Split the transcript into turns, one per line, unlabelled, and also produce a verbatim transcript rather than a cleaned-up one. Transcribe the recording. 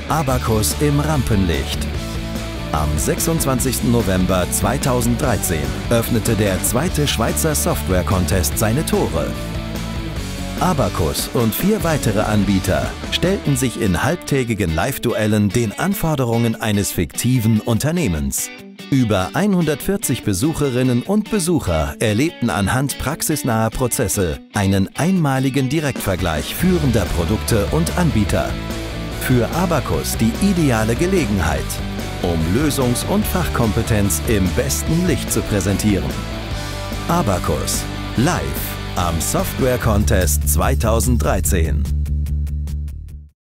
Abacus im Rampenlicht. Am sechsundzwanzigsten November zweitausenddreizehn öffnete der zweite Schweizer Software Contest seine Tore. Abacus und vier weitere Anbieter stellten sich in halbtägigen Live-Duellen den Anforderungen eines fiktiven Unternehmens. Über hundertvierzig Besucherinnen und Besucher erlebten anhand praxisnaher Prozesse einen einmaligen Direktvergleich führender Produkte und Anbieter. Für Abacus die ideale Gelegenheit, um Lösungs- und Fachkompetenz im besten Licht zu präsentieren. Abacus live am Software Contest zweitausenddreizehn.